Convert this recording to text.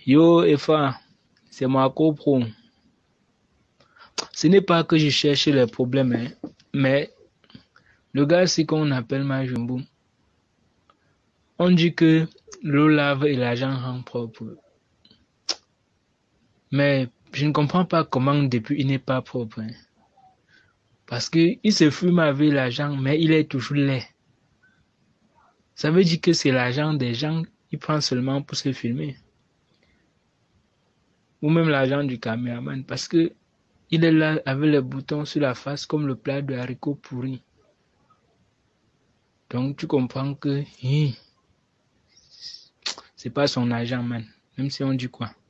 Yo, Efa, c'est Marco Pro. Ce n'est pas que je cherche les problèmes, hein, mais le gars, c'est qu'on appelle Majumbu. On dit que l'eau lave et l'argent rend propre. Mais je ne comprends pas comment depuis il n'est pas propre. Hein. Parce que il se fume avec l'argent, mais il est toujours laid. Ça veut dire que c'est l'argent des gens, il prend seulement pour se filmer. Ou même l'argent du caméraman. Parce que il est là avec les boutons sur la face comme le plat de haricots pourris. Donc tu comprends que c'est pas son argent, man. Même si on dit quoi.